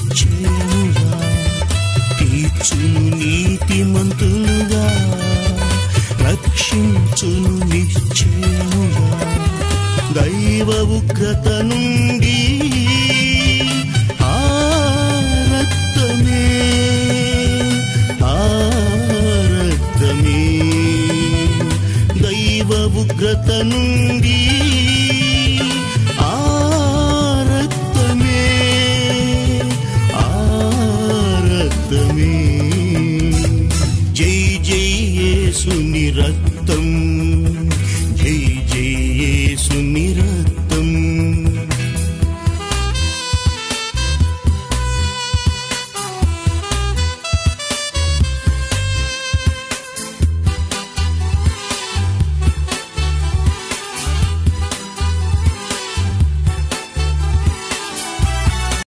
నిశ్చయముగా తీర్చును నీతిమంతులుగా, రక్షించును నిశ్చయముగా. దైవ ఉగ్రత నుండి ఆ రక్తమే, ఆ రక్తమే, దైవ ఉగ్రత నుండి ఆ రక్తమే, ఆ రక్తమే. జై జై యేసుని రక్తం